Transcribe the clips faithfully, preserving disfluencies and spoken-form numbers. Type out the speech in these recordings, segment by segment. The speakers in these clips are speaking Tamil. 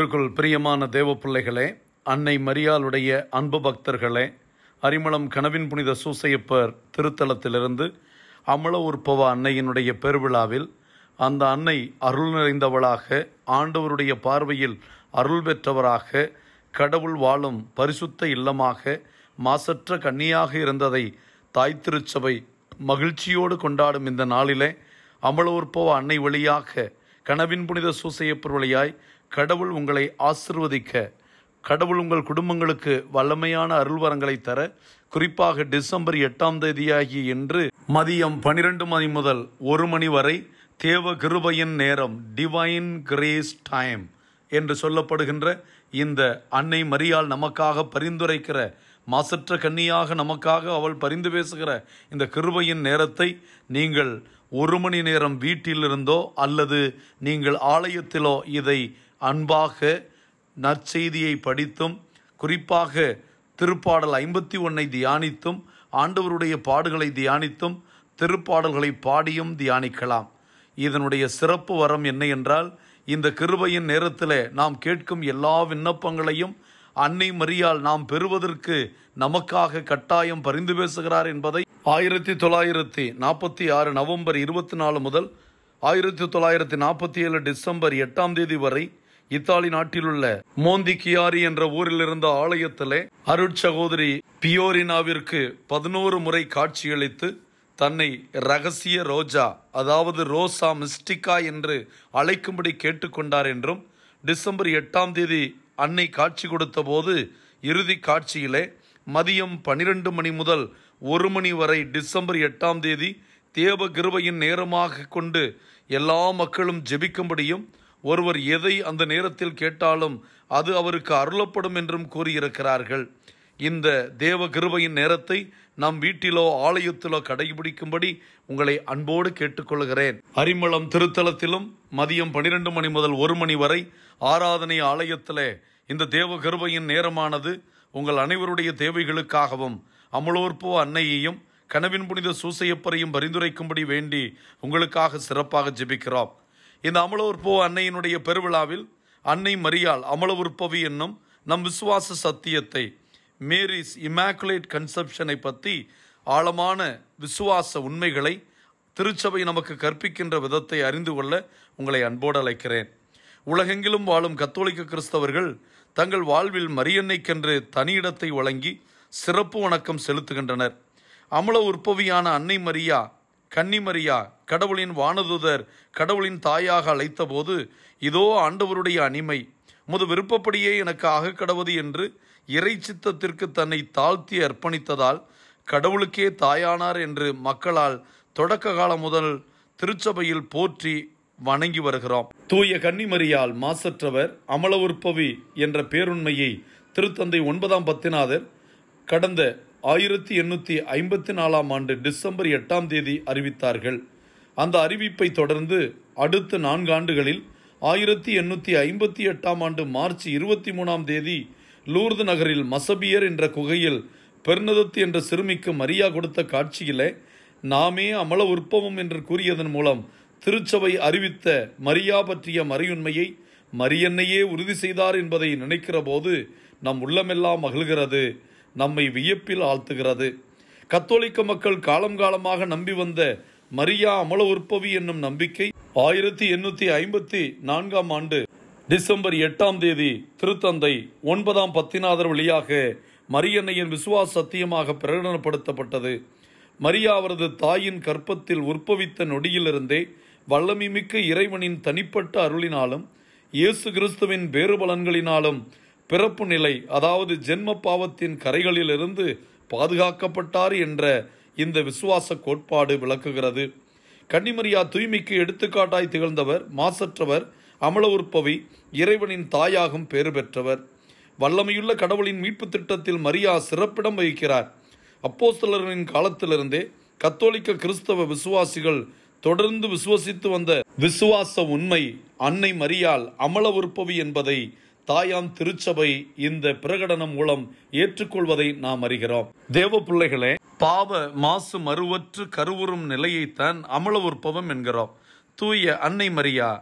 கிறிஸ்துவுக்குள் பிரியமான தேவ பிள்ளைகளே, அன்னை மரியாளுடைய அன்பு பக்தர்களே, அரிமளம் கனவின் புனித சூசையப்பர் திருத்தலத்திலிருந்து அமல உற்பவ அன்னையினுடைய பெருவிழாவில் அந்த அன்னை அருள் நிறைந்தவளாக, ஆண்டவருடைய பார்வையில் அருள் பெற்றவராக, கடவுள் வாழும் பரிசுத்த இல்லமாக, மாசற்ற கன்னியாக இருந்ததை தாய் திருச்சபை மகிழ்ச்சியோடு கொண்டாடும் இந்த நாளிலே அமல உற்பவ அன்னை வழியாக, கனவின் புனித சூசையப்பர் வழியாய் கடவுள் உங்களை ஆசிர்வதிக்க, கடவுள் உங்கள் குடும்பங்களுக்கு வல்லமையான அருள்வரங்களை தர, குறிப்பாக டிசம்பர் எட்டாம் தேதியாகிய இன்று மதியம் பனிரெண்டு மணி முதல் ஒரு மணி வரை தேவ கிருபையின் நேரம், டிவைன் கிரேஸ் டைம் என்று சொல்லப்படுகின்ற இந்த அன்னை மரியாள் நமக்காக பரிந்துரைக்கிற, மாசற்ற கன்னியாக நமக்காக அவள் பரிந்து பேசுகிற இந்த கிருபையின் நேரத்தை நீங்கள் ஒரு மணி நேரம் வீட்டிலிருந்தோ அல்லது நீங்கள் ஆலயத்திலோ இதை அன்பாக நற்செய்தியை படித்தும், குறிப்பாக திருப்பாடல் ஐம்பத்தி ஒன்றை தியானித்தும், ஆண்டவருடைய பாடுகளை தியானித்தும், திருப்பாடல்களை பாடியும் தியானிக்கலாம். இதனுடைய சிறப்பு வரம் என்ன என்றால், இந்த கிருபையின் நேரத்தில் நாம் கேட்கும் எல்லா விண்ணப்பங்களையும் அன்னை மரியாள் நாம் பெறுவதற்கு நமக்காக கட்டாயம் பரிந்து பேசுகிறார் என்பதை ஆயிரத்தி தொள்ளாயிரத்தி நாற்பத்தி ஆறு நவம்பர் இருபத்தி நாலு முதல் ஆயிரத்தி தொள்ளாயிரத்தி நாற்பத்தி ஏழு டிசம்பர் எட்டாம் தேதி வரை இத்தாலி நாட்டிலுள்ள மோந்திகியாரி என்ற ஊரில் இருந்த ஆலயத்திலே அருட்சகோதரி பியோரினாவிற்கு பதினோரு முறை காட்சியளித்து தன்னை ரகசிய ரோஜா, அதாவது ரோசா மிஸ்டிகா என்று அழைக்கும்படி கேட்டுக்கொண்டார் என்றும், டிசம்பர் எட்டாம் தேதி அன்னை காட்சி கொடுத்த போது இறுதி காட்சியிலே மதியம் பனிரெண்டு மணி முதல் ஒரு மணி வரை டிசம்பர் எட்டாம் தேதி தேவ கிருபையின் நேரமாக கொண்டு எல்லா மக்களும் ஜெபிக்கும்படியும், ஒருவர் எதை அந்த நேரத்தில் கேட்டாலும் அது அவருக்கு அருளப்படும் என்றும் கூறியிருக்கிறார்கள். இந்த தேவ கிருபையின் நேரத்தை நம் வீட்டிலோ ஆலயத்திலோ கடைபிடிக்கும்படி உங்களை அன்போடு கேட்டுக்கொள்கிறேன். அரிமளம் திருத்தலத்திலும் மதியம் பனிரெண்டு மணி முதல் ஒரு மணி வரை ஆராதனை ஆலயத்திலே இந்த தேவ கிருபையின் நேரமானது உங்கள் அனைவருடைய தேவைகளுக்காகவும் அமலோற்போ அன்னையையும் கனவின் புனித சூசையப்பரையும் பரிந்துரைக்கும்படி வேண்டி உங்களுக்காக சிறப்பாக ஜெபிக்கிறோம். இந்த அமல உற்பவ அன்னையினுடைய பெருவிழாவில் அன்னை மரியாள் அமல உற்பவி என்னும் நம் விசுவாச சத்தியத்தை, மேரிஸ் இமாக்குலேட் கன்செப்ஷனை பற்றி ஆழமான விசுவாச உண்மைகளை திருச்சபை நமக்கு கற்பிக்கின்ற விதத்தை அறிந்து கொள்ள உங்களை அன்போடு அழைக்கிறேன். உலகெங்கிலும் வாழும் கத்தோலிக்க கிறிஸ்தவர்கள் தங்கள் வாழ்வில் மரியன்னைக்கென்று தனியிடத்தை வழங்கி சிறப்பு வணக்கம் செலுத்துகின்றனர். அமல உற்பவியான அன்னை மரியா, கன்னி மரியா, கடவுளின் வானதுதர் கடவுளின் தாயாக அழைத்த போது, இதோ ஆண்டவருடைய அனிமை, முது விருப்பப்படியே எனக்கு ஆக கடவுது என்று இறை சித்தத்திற்கு தன்னை தாழ்த்தி அர்ப்பணித்ததால் கடவுளுக்கே தாயானார் என்று மக்களால் தொடக்க காலம் முதல் திருச்சபையில் போற்றி வணங்கி வருகிறோம். தூய கன்னிமரியால் மாசற்றவர், அமல உற்பவி என்ற பேருண்மையை திருத்தந்தை ஒன்பதாம் பத்திநாதர் கடந்த ஆயிரத்தி எண்ணூற்றி ஐம்பத்தி நாலாம் ஆண்டு டிசம்பர் எட்டாம் தேதி அறிவித்தார்கள். அந்த அறிவிப்பை தொடர்ந்து அடுத்த நான்கு ஆண்டுகளில் ஆயிரத்தி எண்ணூற்றி ஐம்பத்தி எட்டாம் ஆண்டு மார்ச் இருபத்தி மூணாம் தேதி லூர்து நகரில் மசபியர் என்ற குகையில் பெர்னதத்து என்ற சிறுமிக்கு மரியா கொடுத்த காட்சியிலே நாமே அமல உற்பவம் என்று கூறியதன் மூலம் திருச்சபை அறிவித்த மரியா பற்றிய மறையுண்மையை மரியன்னையே உறுதி செய்தார் என்பதை நினைக்கிற போது நம் உள்ளமெல்லாம் மகிழ்கிறது, நம்மை வியப்பில் ஆழ்த்துகிறது. கத்தோலிக்க மக்கள் காலம் காலமாக நம்பி வந்த மரியா அமல உற்பவி என்னும் நம்பிக்கை ஆயிரத்தி எண்ணூற்றி ஐம்பத்தி நான்காம் ஆண்டு டிசம்பர் எட்டாம் தேதி திருத்தந்தை ஒன்பதாம் பத்திநாதர் வழியாக மரியன்னையின் விசுவாச சத்தியமாக பிரகடனப்படுத்தப்பட்டது. மரியா அவரது தாயின் கற்பத்தில் உற்பவித்த நொடியிலிருந்தே வல்லமைமிக்க இறைவனின் தனிப்பட்ட அருளினாலும் இயேசு கிறிஸ்துவின் வேறுபலன்களினாலும் பிறப்பு நிலை, அதாவது ஜென்ம பாவத்தின் கரைகளிலிருந்து பாதுகாக்கப்பட்டார் என்ற இந்த விசுவாச கோட்பாடு விளக்குகிறது. கன்னிமரியா தூய்மைக்கு எடுத்துக்காட்டாய் திகழ்ந்தவர், மாசற்றவர், அமல உற்பவி, இறைவனின் தாயாகும் பேறு பெற்றவர். வல்லமையுள்ள கடவுளின் மீட்பு திட்டத்தில் மரியா சிறப்பிடம் வகிக்கிறார். அப்போஸ்தலர்களின் காலத்திலிருந்தே கத்தோலிக்க கிறிஸ்தவ விசுவாசிகள் தொடர்ந்து விசுவசித்து வந்த விசுவாச உண்மை அன்னை மரியாள் அமல உற்பவி என்பதை தாயாம் திருச்சபை இந்த பிரகடனம் மூலம் ஏற்றுக்கொள்வதை நாம் அறிகிறோம். தேவ பிள்ளைகளே, பாவ மாசு மறுவற்று கருவுறும் நிலையைத்தான் அமல உற்பவம் என்கிறோம். தூய அன்னை மரியா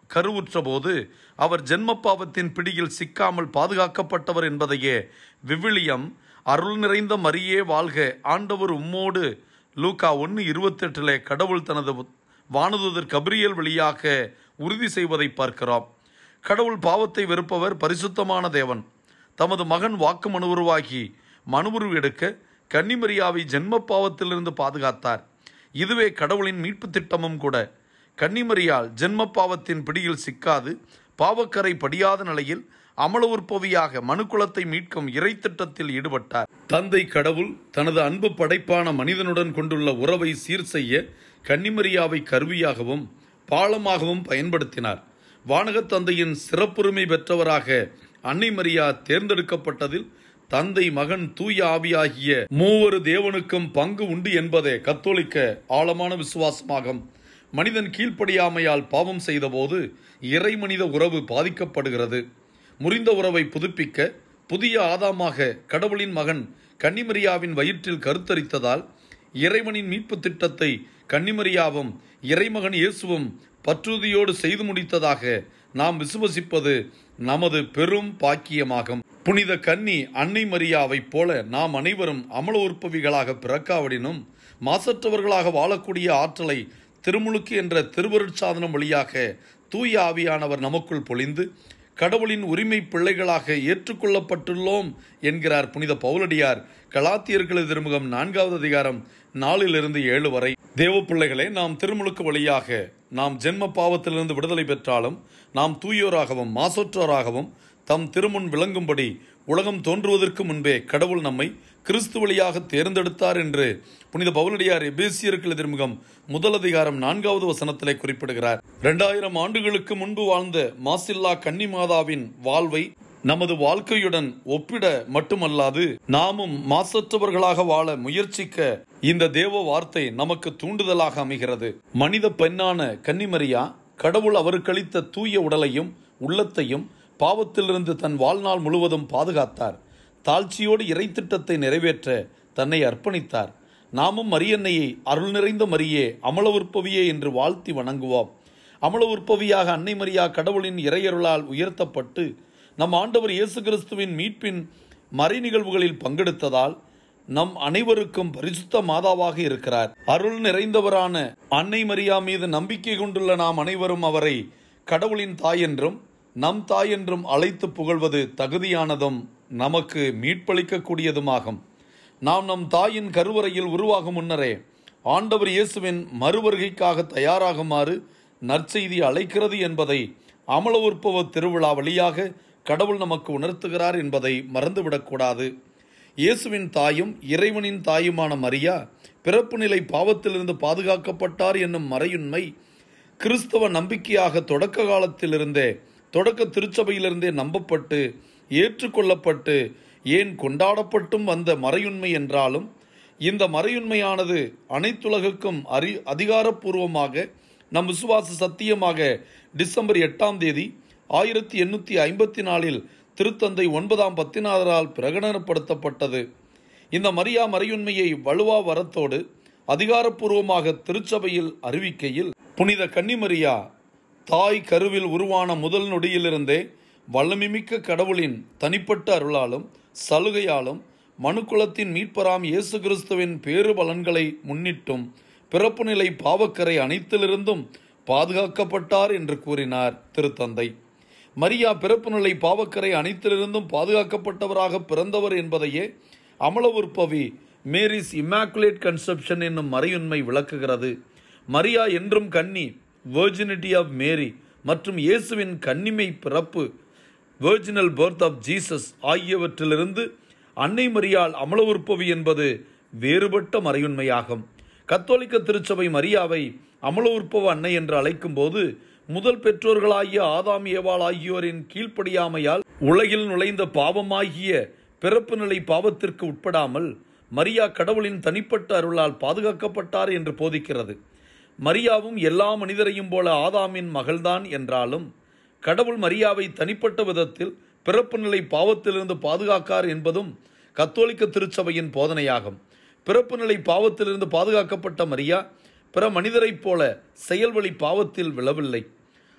கருவுற்ற போது அவர் ஜென்ம பாவத்தின் பிடியில் சிக்காமல் பாதுகாக்கப்பட்டவர் என்பதையே விவிலியம் அருள் நிறைந்த மரியே வாழ்க ஆண்டவர் உம்மோடு லூக்கா ஒன்று இருபத்தெட்டிலே கடவுள் தனது வானதூதர் கபிரியேல் வழியாக உறுதி செய்வதை பார்க்கிறோம். கடவுள் பாவத்தை வெறுப்பவர், பரிசுத்தமான தேவன். தமது மகன் வாக்கு மனுவுருவாகி மனுவுரு எடுக்க கன்னிமரியாவை ஜென்ம பாவத்திலிருந்து பாதுகாத்தார். இதுவே கடவுளின் மீட்பு திட்டமும் கூட. கன்னிமரியால் ஜென்ம பாவத்தின் பிடியில் சிக்காது பாவக்கரை படியாத நிலையில் அமல உற்பவியாக மனுக்குலத்தை மீட்கும் இறை திட்டத்தில் ஈடுபட்டார். தந்தை கடவுள் தனது அன்பு படைப்பான மனிதனுடன் கொண்டுள்ள உறவை சீர் செய்ய கன்னிமரியாவை கருவியாகவும் பாலமாகவும் பயன்படுத்தினார். வானகத் தந்தையின் சிறப்புரிமை பெற்றவராக அன்னை மரியா தேர்ந்தெடுக்கப்பட்டதில் தந்தை, மகன், தூய ஆவியாகிய மூவரு தேவனுக்கும் பங்கு உண்டு என்பதே கத்தோலிக்க ஆழமான விசுவாசமாகும். மனிதன் கீழ்ப்படியாமையால் பாவம் செய்தபோது இறை மனித உறவு பாதிக்கப்படுகிறது. முறிந்த உறவை புதுப்பிக்க புதிய ஆதாமாக கடவுளின் மகன் கன்னிமரியாவின் வயிற்றில் கருத்தரித்ததால் இறைவனின் மீட்பு திட்டத்தை கன்னிமரியாவும் இறைமகன் இயேசுவும் பற்றுறுதியோடு செய்து முடித்ததாக நாம் விசுவசிப்பது நமது பெரும் பாக்கியமாகும். புனித கன்னி அன்னை மரியாவைப் போல நாம் அனைவரும் அமல உற்பவிகளாக பிறக்காவிடினும் மாசற்றவர்களாக வாழக்கூடிய ஆற்றலை திருமுழுக்கு என்ற திருவருட்சாதனம் வழியாக தூய ஆவியானவர் நமக்குள் பொழிந்து கடவுளின் உரிமை பிள்ளைகளாக ஏற்றுக்கொள்ளப்பட்டுள்ளோம் என்கிறார் புனித பவுலடியார் கலாத்தியர்களது திருமுகம் நான்காவது அதிகாரம் நாலிலிருந்து ஏழு வரை. தேவ பிள்ளைகளே, நாம் திருமுழுக்கு வழியாக நாம் ஜென்ம பாவத்திலிருந்து விடுதலை பெற்றாலும் நாம் தூயோராகவும் மாசற்றோராகவும் தம் திருமுன் விளங்கும்படி உலகம் தோன்றுவதற்கு முன்பே கடவுள் நம்மை கிறிஸ்து வழியாக தேர்ந்தெடுத்தார் என்று புனித பவுலடியார் எபேசியர்கள் திருமுகம் முதல் அதிகாரம் நான்காவது வசனத்திலே குறிப்பிடுகிறார். இரண்டாயிரம் ஆண்டுகளுக்கு முன்பு வாழ்ந்த மாசில்லா கன்னிமாதாவின் வாழ்வை நமது வாழ்க்கையுடன் ஒப்பிட மட்டுமல்லாது நாமும் மாசற்றவர்களாக வாழ முயற்சிக்க இந்த தேவ வார்த்தை நமக்கு தூண்டுதலாக அமைகிறது. மனித பெண்ணான கன்னிமரியா கடவுள் அவருக்களித்த தூய உடலையும் உள்ளத்தையும் பாவத்திலிருந்து தன் வாழ்நாள் முழுவதும் பாதுகாத்தார். தாழ்ச்சியோடு இறை திட்டத்தை நிறைவேற்ற தன்னை அர்ப்பணித்தார். நாமும் மரியன்னையை அருள் நிறைந்த மரியே, அமல உற்பவியே என்று வாழ்த்தி வணங்குவோம். அமல உற்பவியாக அன்னை மரியா கடவுளின் இறையருளால் உயர்த்தப்பட்டு நம் ஆண்டவர் இயேசு கிறிஸ்துவின் மீட்பின் மறை நிகழ்வுகளில் பங்கெடுத்ததால் நம் அனைவருக்கும் பரிசுத்த மாதாவாக இருக்கிறார். அருள் நிறைந்தவரான அன்னை மரியா மீது நம்பிக்கை கொண்டுள்ள நாம் அனைவரும் அவரை கடவுளின் தாய் என்றும் நம் தாய் என்றும் அழைத்து புகழ்வது தகுதியானதும் நமக்கு மீட்பளிக்கக்கூடியதுமாகும். நாம் நம் தாயின் கருவறையில் உருவாகும் முன்னரே ஆண்டவர் இயேசுவின் மறுவருகைக்காக தயாராகுமாறு நற்செய்தி அழைக்கிறது என்பதை அமல உற்பவ திருவிழா வழியாக கடவுள் நமக்கு உணர்த்துகிறார் என்பதை மறந்துவிடக்கூடாது. இயேசுவின் தாயும் இறைவனின் தாயுமான மரியா பிறப்பு நிலை பாவத்திலிருந்து பாதுகாக்கப்பட்டார் என்னும் மறையுண்மை கிறிஸ்தவ நம்பிக்கையாக தொடக்க காலத்திலிருந்தே தொடக்க திருச்சபையிலிருந்தே நம்பப்பட்டு ஏற்றுக்கொள்ளப்பட்டு ஏன் கொண்டாடப்பட்டும் வந்த மறையுண்மை என்றாலும் இந்த மறையுண்மையானது அனைத்துலகுக்கும் அறி அதிகாரப்பூர்வமாக நம் விசுவாச சத்தியமாக டிசம்பர் எட்டாம் தேதி ஆயிரத்தி எண்ணூற்றி ஐம்பத்தி நாலில் திருத்தந்தை ஒன்பதாம் பத்தினாரால் பிரகடனப்படுத்தப்பட்டது. இந்த மரியா மறையுண்மையை வலுவா வரத்தோடு அதிகாரப்பூர்வமாக திருச்சபையில் அறிவிக்கையில் புனித கன்னிமரியா தாய் கருவில் உருவான முதல் நொடியிலிருந்தே வல்லமைமிக்க கடவுளின் தனிப்பட்ட அருளாலும் சலுகையாலும் மனுக்குலத்தின் மீட்பராம் இயேசு கிறிஸ்துவின் பேறு பலன்களை முன்னிட்டும் பிறப்பு நிலை பாவக்கரை அனைத்திலிருந்தும் பாதுகாக்கப்பட்டார் என்று கூறினார் திருத்தந்தை. மரியா பிறப்பு நிலை பாவக்கரை அனைத்திலிருந்தும் பாதுகாக்கப்பட்டவராக பிறந்தவர் என்பதையே அமல உற்பவி மேரிஸ் இம்மாக்குலேட் கன்செப்ஷன் என்னும் மறையுண்மை விளக்குகிறது. மரியா என்றும் கன்னி, வெர்ஜினிட்டி ஆஃப் மேரி மற்றும் இயேசுவின் கன்னிமை பிறப்பு, வெர்ஜினல் பர்த் ஆஃப் ஜீசஸ் ஆகியவற்றிலிருந்து அன்னை மரியாள் அமல உற்பவி என்பது வேறுபட்ட மறையுண்மையாகும். கத்தோலிக்க திருச்சபை மரியாவை அமல உற்பவ அன்னை என்று அழைக்கும் போது முதல் பெற்றோர்களாகிய ஆதாம் ஏவாள் ஆகியோரின் கீழ்ப்படியாமையால் உலகில் நுழைந்த பாவமாகிய பிறப்பு நிலை பாவத்திற்கு உட்படாமல் மரியா கடவுளின் தனிப்பட்ட அருளால் பாதுகாக்கப்பட்டார் என்று போதிக்கிறது. மரியாவும் எல்லா மனிதரையும் போல ஆதாமின் மகள்தான் என்றாலும் கடவுள் மரியாவை தனிப்பட்ட விதத்தில் பிறப்பு நிலை பாவத்திலிருந்து பாதுகாக்கார் என்பதும் கத்தோலிக்க திருச்சபையின் போதனையாகும். பிறப்பு நிலை பாவத்திலிருந்து பாதுகாக்கப்பட்ட மரியா பிற மனிதரைப் போல செயல்வழி பாவத்தில் விழவில்லை.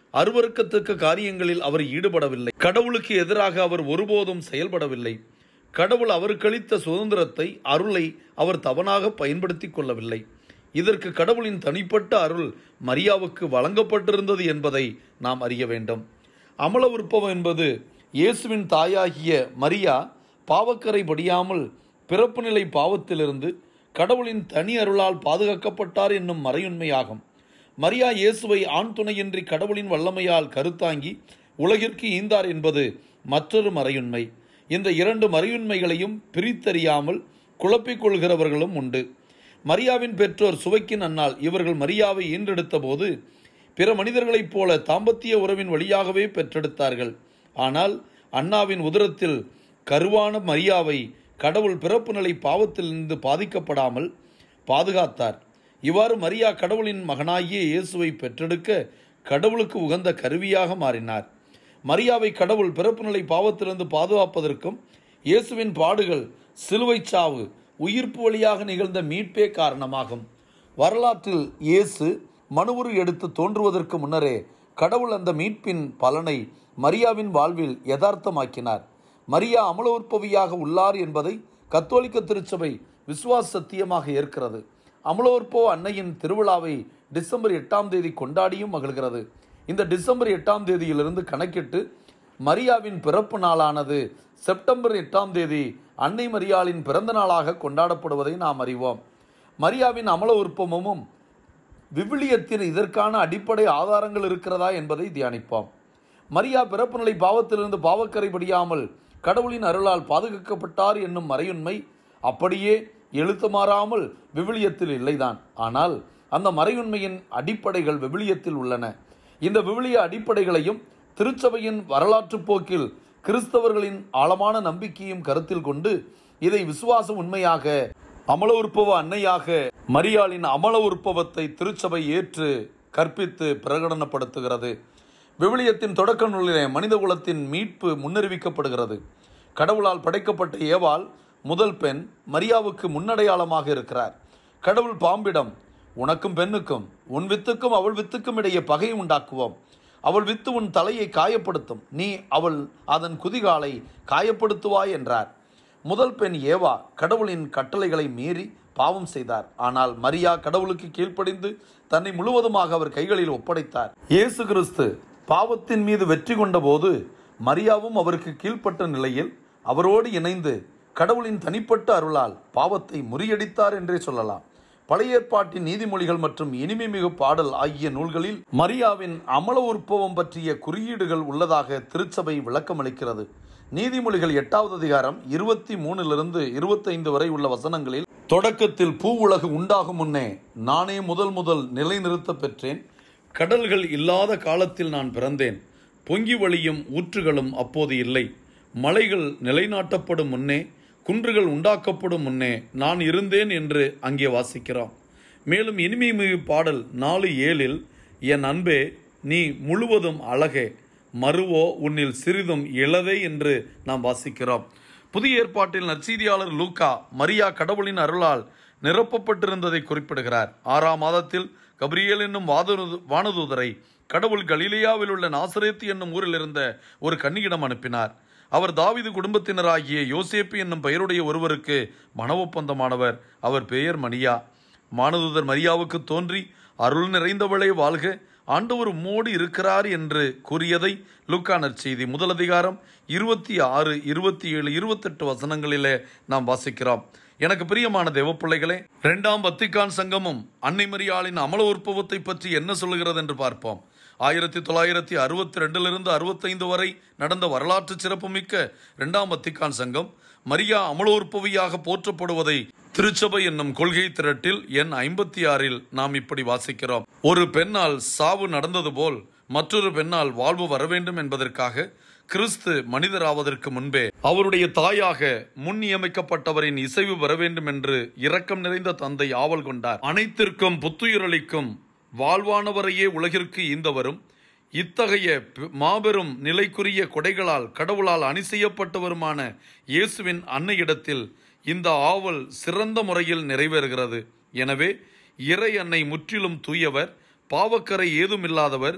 அருவருக்கத்தக்க காரியங்களில் அவர் ஈடுபடவில்லை. கடவுளுக்கு எதிராக அவர் ஒருபோதும் செயல்படவில்லை. கடவுள் அவருக்களித்த சுதந்திரத்தை, அருளை அவர் தவறாக பயன்படுத்தி கொள்ளவில்லை. இதற்கு கடவுளின் தனிப்பட்ட அருள் மரியாவுக்கு வழங்கப்பட்டிருந்தது என்பதை நாம் அறிய வேண்டும். அமல உற்பவம் என்பது இயேசுவின் தாயாகிய மரியா பாவக்கரை படியாமல் பிறப்பு நிலை பாவத்திலிருந்து கடவுளின் தனி அருளால் பாதுகாக்கப்பட்டார் என்னும் மறையுண்மையாகும். மரியா இயேசுவை ஆண் துணையின்றி கடவுளின் வல்லமையால் கருத்தாங்கி உலகிற்கு ஈந்தார் என்பது மற்றொரு மறையுண்மை. இந்த இரண்டு மறையுண்மைகளையும் பிரித்தறியாமல் குழப்பிக் கொள்கிறவர்களும் உண்டு. மரியாவின் பெற்றோர் சுவைக்கின் அன்னாள் இவர்கள் மரியாவை ஈன்றெடுத்த போது பிற மனிதர்களைப் போல தாம்பத்திய உறவின் வழியாகவே பெற்றெடுத்தார்கள். ஆனால் அன்னாவின் உதரத்தில் கருவான மரியாவை கடவுள் பிறப்பு நிலை பாவத்திலிருந்து பாதிக்கப்படாமல் பாதுகாத்தார். இவ்வாறு மரியா கடவுளின் மகனாகிய இயேசுவை பெற்றெடுக்க கடவுளுக்கு உகந்த கருவியாக மாறினார். மரியாவை கடவுள் பிறப்பு நிலை பாவத்திலிருந்து பாதுகாப்பதற்கும் இயேசுவின் பாடுகள், சிலுவை சாவு, உயிர்ப்பு வழியாக நிகழ்ந்த மீட்பே காரணமாகும். வரலாற்றில் இயேசு மனுவுரு எடுத்து தோன்றுவதற்கு முன்னரே கடவுள் அந்த மீட்பின் பலனை மரியாவின் வாழ்வில் யதார்த்தமாக்கினார். மரியா அமல உற்பவியாக உள்ளார் என்பதை கத்தோலிக்க திருச்சபை விசுவாச சத்தியமாக ஏற்கிறது. அமல உற்பவ அன்னையின் திருவிழாவை டிசம்பர் எட்டாம் தேதி கொண்டாடியும் மகிழ்கிறது. இந்த டிசம்பர் எட்டாம் தேதியிலிருந்து கணக்கிட்டு மரியாவின் பிறப்பு நாளானது செப்டம்பர் எட்டாம் தேதி அன்னை மரியாளின் பிறந்த நாளாக கொண்டாடப்படுவதை நாம் அறிவோம். மரியாவின் அமல உற்பவமும் விவிலியத்தில் இதற்கான அடிப்படை ஆதாரங்கள் இருக்கிறதா என்பதை தியானிப்போம். மரியா பிறப்பு நிலை பாவத்திலிருந்து பாவக்கரை படியாமல் கடவுளின் அருளால் பாதுகாக்கப்பட்டார் என்னும் மறையுண்மை அப்படியே எழுத்து மாறாமல் விவிலியத்தில் இல்லைதான். ஆனால் அந்த மறையுண்மையின் அடிப்படைகள் விவிலியத்தில் உள்ளன. இந்த விவிலிய அடிப்படைகளையும் திருச்சபையின் வரலாற்று போக்கில் கிறிஸ்தவர்களின் ஆழமான நம்பிக்கையும் கருத்தில் கொண்டு இதை விசுவாச உண்மையாக அமல உற்பவ அன்னையாக மரியாளின் அமல உற்பவத்தை திருச்சபை ஏற்று கற்பித்து பிரகடனப்படுத்துகிறது. விவிலியத்தின் தொடக்க நூலிலே மனித குலத்தின் மீட்பு முன்னறிவிக்கப்படுகிறது. கடவுளால் படைக்கப்பட்ட ஏவாள் முதல் பெண் மரியாவுக்கு முன்னடையாளமாக இருக்கிறார். கடவுள் பாம்பிடம், உனக்கும் பெண்ணுக்கும் உன் வித்துக்கும் அவள் வித்துக்கும் இடையே பகை உண்டாக்குவோம். அவள் வித்து உன் தலையை காயப்படுத்தும், நீ அவள் அதன் குதிகாலை காயப்படுத்துவாய் என்றார். முதல் பெண் ஏவா கடவுளின் கட்டளைகளை மீறி பாவம் செய்தார். ஆனால் மரியா கடவுளுக்கு கீழ்ப்படிந்து தன்னை முழுவதுமாக அவர் கைகளில் ஒப்படைத்தார். இயேசு கிறிஸ்து பாவத்தின் மீது வெற்றி கொண்ட போது மரியாவும் அவருக்கு கீழ்ப்பட்ட நிலையில் அவரோடு இணைந்து கடவுளின் தனிப்பட்ட அருளால் பாவத்தை முறியடித்தார் என்றே சொல்லலாம். பழைய ஏற்பாட்டின் நீதிமொழிகள் மற்றும் இனிமை மிகு பாடல் ஆகிய நூல்களில் மரியாவின் அமல உற்பவம் பற்றிய குறியீடுகள் உள்ளதாக திருச்சபை விளக்கமளிக்கிறது. நீதிமொழிகள் எட்டாவது அதிகாரம் இருபத்தி மூணிலிருந்து இருபத்தைந்து வரை உள்ள வசனங்களில், தொடக்கத்தில் பூ உலகு உண்டாகும் முன்னே நானே முதல் முதல் நிலைநிறுத்த பெற்றேன். கடல்கள் இல்லாத காலத்தில் நான் பிறந்தேன். பொங்கி வழியும் ஊற்றுகளும் அப்போது இல்லை. மலைகள் நிலைநாட்டப்படும் முன்னே, குன்றுகள் உண்டாக்கப்படும் முன்னே நான் இருந்தேன் என்று அங்கே வாசிக்கிறோம். மேலும் இனிமை மிகு பாடல் நாலு ஏழில், என் அன்பே நீ முழுவதும் அழகே, மறுவோ உன்னில் சிறிதும் இளதே என்று நாம் வாசிக்கிறோம். புதிய ஏற்பாட்டில் நற்செய்தியாளர் லூக்கா மரியா கடவுளின் அருளால் நிரப்பப்பட்டிருந்ததை குறிப்பிடுகிறார். ஆறாம் மாதத்தில் கபிரியேல் என்னும் வானதூதரை கடவுள் கலிலேயாவில் உள்ள நாசரேத்து என்னும் ஊரில் இருந்த ஒரு கன்னியிடம் அனுப்பினார். அவர் தாவீது குடும்பத்தினராகிய யோசேப்பு என்னும் பெயருடைய ஒருவருக்கு மன ஒப்பந்தமானவர். அவர் பெயர் மரியா. வானதூதர் மரியாவுக்கு தோன்றி, அருள் நிறைந்தவளே வாழ்க, ஆண்டவர் உம்மோடு இருக்கிறார் என்று கூறியதை லூக்கா நற்செய்தி முதல் அதிகாரம் இருபத்தி ஆறு இருபத்தி ஏழு இருபத்தெட்டு வசனங்களிலே நாம் வாசிக்கிறோம். எனக்கு பிரியமான தேவப்பிள்ளைகளே, இரண்டாம் வத்திக்கான் சங்கமும் அன்னை மரியாளின் அமல உற்பவத்தை பற்றி என்ன சொல்லுகிறது என்று பார்ப்போம். ஆயிரத்தி தொள்ளாயிரத்தி அறுபத்தி ரெண்டிலிருந்து அறுபத்தைந்து வரை நடந்த வரலாற்று சிறப்புமிக்க இரண்டாம் வத்திக்கான் சங்கம் மரியா அமல உற்பவியாக போற்றப்படுவதை திருச்சபை என்னும் கொள்கை திரட்டில் எண் ஐம்பத்தி ஆறில் நாம் இப்படி வாசிக்கிறோம். ஒரு பெண்ணால் சாவு நடந்தது போல் மற்றொரு பெண்ணால் வாழ்வு வர வேண்டும் என்பதற்காக கிறிஸ்து மனிதராவதற்கு முன்பே அவருடைய தாயாக முன் நியமிக்கப்பட்டவரின் இசைவு வர வேண்டும் என்று இரக்கம் நிறைந்த தந்தை ஆவல் கொண்டார். அனைத்திற்கும் புத்துயிரளிக்கும் வாழ்வானவரையே உலகிற்கு ஈந்தவரும் இத்தகைய மாபெரும் நிலைக்குரிய கொடைகளால் கடவுளால் அணி செய்யப்பட்டவருமான இயேசுவின் அன்னையிடத்தில் இந்த ஆவல் சிறந்த முறையில் நிறைவேறுகிறது. எனவே இறை அன்னை முற்றிலும் தூயவர், பாவக்கரை ஏதுமில்லாதவர்,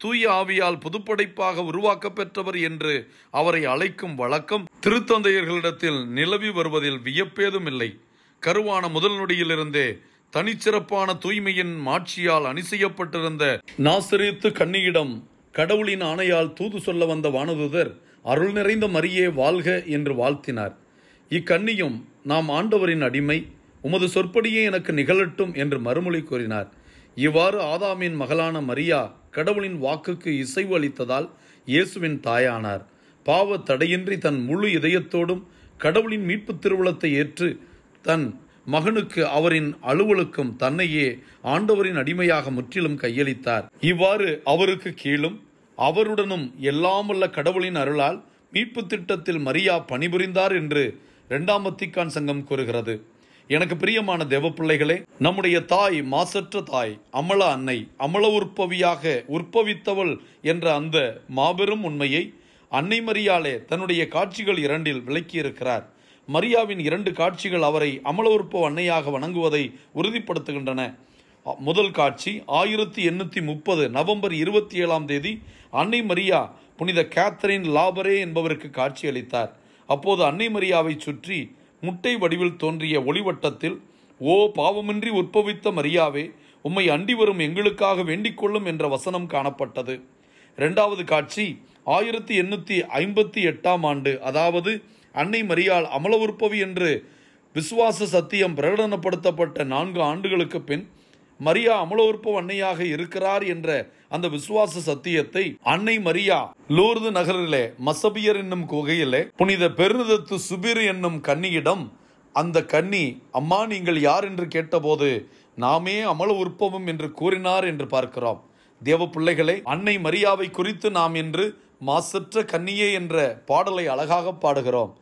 தூய ஆவியால் புதுப்படைப்பாக உருவாக்க பெற்றவர் என்று அவரை அழைக்கும் வழக்கம் திருத்தந்தையர்களிடத்தில் நிலவி வருவதில் வியப்பேதும் இல்லை. கருவான முதல் நொடியிலிருந்தே தனிச்சிறப்பான தூய்மையின் மாட்சியால் அணி செய்யப்பட்டிருந்த நாசரேத்து கன்னியிடம் கடவுளின் ஆணையால் தூது சொல்ல வந்த வானதூதர் அருள் நிறைந்த மரியே வாழ்க என்று வாழ்த்தினார். இக்கன்னியும் நாம் ஆண்டவரின் அடிமை, உமது சொற்படியே எனக்கு நிகழட்டும் என்று மறுமொழி கூறினார். இவ்வாறு ஆதாமின் மகளான மரியா கடவுளின் வாக்குக்கு இசைவு அளித்ததால் இயேசுவின் தாயானார். பாவ தடையின்றி தன் முழு இதயத்தோடும் கடவுளின் மீட்பு திருவுளத்தை ஏற்று தன் மகனுக்கு அவரின் அலுவலுக்கும் தன்னையே ஆண்டவரின் அடிமையாக முற்றிலும் கையளித்தார். இவ்வாறு அவருக்கு கீழும் அவருடனும் எல்லாமுள்ள கடவுளின் அருளால் மீட்பு திட்டத்தில் மரியா பணிபுரிந்தார் என்று இரண்டாம் வத்திக்கான் சங்கம் கூறுகிறது. எனக்கு பிரியமான தேவ பிள்ளைகளே, நம்முடைய தாய் மாசற்ற தாய், அமல அன்னை, அமல உற்பவியாக உற்பவித்தவள் என்ற அந்த மாபெரும் உண்மையை அன்னை மரியாளே தன்னுடைய காட்சிகள் இரண்டில் விளக்கியிருக்கிறார். மரியாவின் இரண்டு காட்சிகள் அவரை அமல உற்பவ அன்னையாக வணங்குவதை உறுதிப்படுத்துகின்றன. முதல் காட்சி ஆயிரத்தி எண்ணூற்றி முப்பது நவம்பர் இருபத்தி ஏழாம் தேதி அன்னை மரியா புனித கேத்தரின் லாபரே என்பவருக்கு காட்சி அளித்தார். அப்போது அன்னை மரியாவை சுற்றி முட்டை வடிவில் தோன்றிய ஒளிவட்டத்தில், ஓ பாவமின்றி உற்பவித்த மரியாவே, உம்மை அண்டி வரும் எங்களுக்காக வேண்டிக் கொள்ளும் என்ற வசனம் காணப்பட்டது. இரண்டாவது காட்சி ஆயிரத்தி எண்ணூற்றி ஐம்பத்தி எட்டாம் ஆண்டு, அதாவது அன்னை மரியாள் அமல உற்பவி என்று விசுவாச சத்தியம் பிரகடனப்படுத்தப்பட்ட நான்கு ஆண்டுகளுக்கு பின் மரியா அமல உற்பவ அன்னையாக இருக்கிறார் என்ற அந்த விசுவாச சத்தியத்தை அன்னை மரியா லூர்து நகரிலே மசபியர் என்னும் குகையிலே புனித பெருநிதத்து சுபிர் என்னும் கன்னியிடம் அந்த கன்னி, அம்மா நீங்கள் யார் என்று கேட்டபோது நாமே அமல உற்பவம் என்று கூறினார் என்று பார்க்கிறோம். தேவ பிள்ளைகளை, அன்னை மரியாவை குறித்து நாம் இன்று மாசற்ற கன்னியே என்ற பாடலை அழகாக பாடுகிறோம்.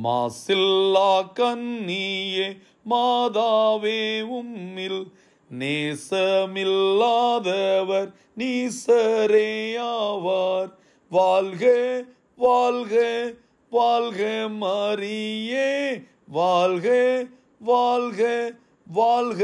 மாசில்லா கன்னியே மாதாவே உம்மில் நேசமில்லாதவர் நீசரேயாவார். வாழ்க வாழ்க வாழ்க மரியே, வாழ்க வாழ்க வாழ்க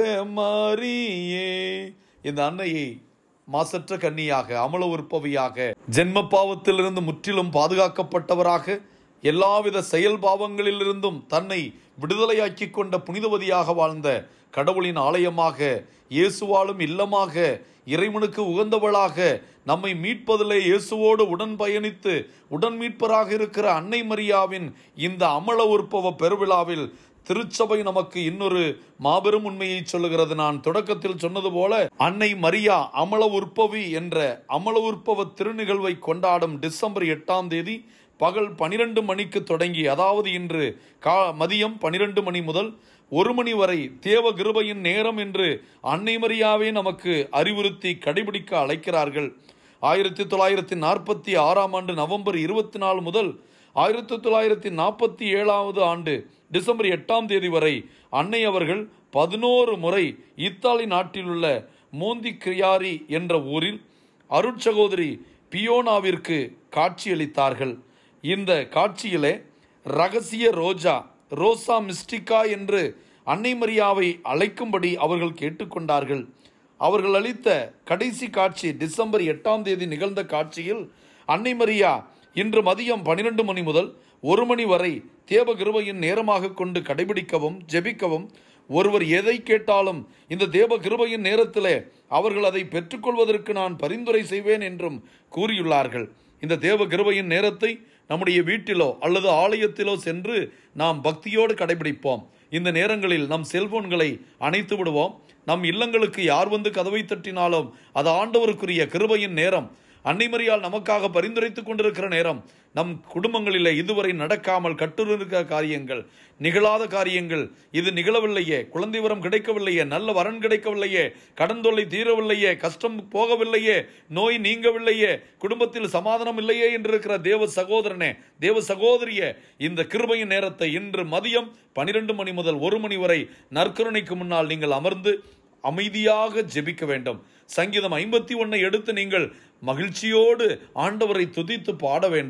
மரியே. இந்த அன்னையை மாசற்ற கன்னியாக, அமல உற்பவியாக, ஜென்ம பாவத்திலிருந்து முற்றிலும் பாதுகாக்கப்பட்டவராக, எல்லாவித செயல் பாவங்களிலிருந்தும் தன்னை விடுதலையாக்கி கொண்ட புனிதவதியாக வாழ்ந்த கடவுளின் ஆலயமாக, இயேசுவாலும் இல்லமாக, இறைவனுக்கு உகந்தவளாக, நம்மை மீட்பதிலே இயேசுவோடு உடன் பயணித்து உடன் மீட்பராக இருக்கிற அன்னை மரியாவின் இந்த அமல உற்பவ பெருவிழாவில் திருச்சபை நமக்கு இன்னொரு மாபெரும் உண்மையை சொல்லுகிறது. நான் தொடக்கத்தில் சொன்னது போல அன்னை மரியா அமல உற்பவி என்ற அமல உற்பவ திருநிகழ்வை கொண்டாடும் டிசம்பர் எட்டாம் தேதி பகல் பனிரெண்டு மணிக்கு தொடங்கி, அதாவது இன்று கா மதியம் பனிரெண்டு மணி முதல் ஒரு மணி வரை தேவ கிருபையின் நேரம் என்று அன்னை மரியாவே நமக்கு அறிவுறுத்தி கடைபிடிக்க அழைக்கிறார்கள். ஆயிரத்தி தொள்ளாயிரத்தி நாற்பத்தி ஆறாம் ஆண்டு நவம்பர் இருபத்தி நாலு முதல் ஆயிரத்தி தொள்ளாயிரத்தி நாற்பத்தி ஏழாவது ஆண்டு டிசம்பர் எட்டாம் தேதி வரை அன்னை அவர்கள் பதினோரு முறை இத்தாலி நாட்டில் உள்ள மோந்தி கிரியாரி என்ற ஊரில் அருட்சகோதரி பியோனாவிற்கு காட்சியளித்தார்கள். இந்த காட்சியிலே ரகசிய ரோஜா ரோசா மிஸ்டிகா என்று அன்னை மரியாவை அழைக்கும்படி அவர்கள் கேட்டுக்கொண்டார்கள். அவர்கள் அளித்த கடைசி காட்சி டிசம்பர் எட்டாம் தேதி நிகழ்ந்த காட்சியில் அன்னை மரியா இன்று மதியம் பனிரெண்டு மணி முதல் ஒரு மணி வரை தேவ கிருபையின் நேரமாக கொண்டு கடைபிடிக்கவும் ஜெபிக்கவும், ஒருவர் எதை கேட்டாலும் இந்த தேவ கிருபையின் நேரத்திலே அவர்கள் அதை பெற்றுக்கொள்வதற்கு நான் பரிந்துரை செய்வேன் என்றும் கூறியுள்ளார்கள். இந்த தேவ கிருபையின் நேரத்தை நம்முடைய வீட்டிலோ அல்லது ஆலயத்திலோ சென்று நாம் பக்தியோடு கடைபிடிப்போம். இந்த நேரங்களில் நம் செல்போன்களை அணைத்து விடுவோம். நம் இல்லங்களுக்கு யார் வந்து கதவை தட்டினாலும் அது ஆண்டவருக்குரிய கிருபையின் நேரம், அன்னை மரியாள் நமக்காக பரிந்துரைத்துக் கொண்டிருக்கிற நேரம். நம் குடும்பங்களிலே இதுவரை நடக்காமல் கட்டுருக்கிற காரியங்கள், நிகழாத காரியங்கள், இது நிகழவில்லையே, குழந்தை வரம் கிடைக்கவில்லையே, நல்ல வரன் கிடைக்கவில்லையே, கடன் தொல்லை தீரவில்லையே, கஷ்டம் போகவில்லையே, நோய் நீங்கவில்லையே, குடும்பத்தில் சமாதானம் இல்லையே என்றிருக்கிற தேவ சகோதரனே, தேவ சகோதரியே, இந்த கிருபையின் நேரத்தை இன்று மதியம் பனிரெண்டு மணி முதல் ஒரு மணி வரை நற்கருணைக்கு முன்னால் நீங்கள் அமர்ந்து அமைதியாக ஜெபிக்க வேண்டும். சங்கீதம் ஐம்பத்தி ஒன்னை எடுத்து நீங்கள் மகிழ்ச்சியோடு ஆண்டவரை துதித்து பாட வேண்டும்.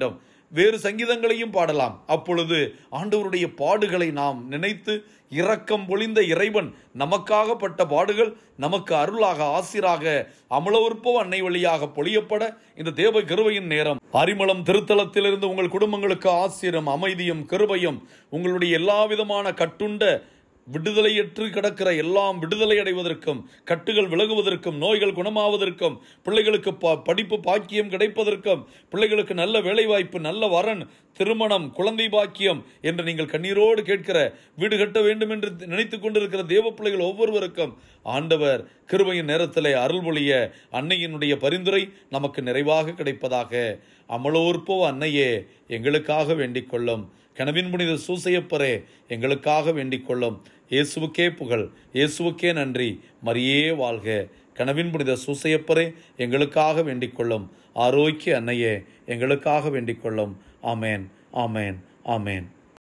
வேறு சங்கீதங்களையும் பாடலாம். அப்பொழுது ஆண்டவருடைய பாடுகளை நாம் நினைத்து, இரக்கம் பொழிந்த இறைவன் நமக்காக பட்ட பாடுகள் நமக்கு அருளாக ஆசிராக அமலோற்பவ அன்னை வழியாக பொழியப்பட இந்த தேவ கிருபையின் நேரம். அரிமளம் திருத்தலத்திலிருந்து உங்கள் குடும்பங்களுக்கு ஆசிரும் அமைதியும் கிருபையும், உங்களுடைய எல்லா விதமான கட்டுண்ட விடுதலையற்று கிடக்கிற எல்லாம் விடுதலை அடைவதற்கும், கட்டுகள் விலகுவதற்கும், நோய்கள் குணமாவதற்கும், பிள்ளைகளுக்கு படிப்பு பாக்கியம் கிடைப்பதற்கும், பிள்ளைகளுக்கு நல்ல வேலைவாய்ப்பு, நல்ல வரன், திருமணம், குழந்தை பாக்கியம் என்று நீங்கள் கண்ணீரோடு கேட்கிற, வீடு கட்ட வேண்டும் என்று நினைத்து கொண்டிருக்கிற தேவ பிள்ளைகள் ஒவ்வொருவருக்கும் ஆண்டவர் கிருபையின் நேரத்திலே அருள்மொழிய அன்னையினுடைய பரிந்துரை நமக்கு நிறைவாக கிடைப்பதாக. அமலோற்பவ அன்னையே எங்களுக்காக வேண்டிக் கொள்ளும். கனவின் புனித சூசையப்பரே எங்களுக்காக வேண்டிக் கொள்ளும். இயேசுவுக்கே புகழ், இயேசுவுக்கே நன்றி. மரியே வாழ்க. கனவின் புனித சூசையப்பரே எங்களுக்காக வேண்டிக் கொள்ளும். ஆரோக்கிய அன்னையே எங்களுக்காக வேண்டிக் கொள்ளும். ஆமேன், ஆமேன், ஆமேன்.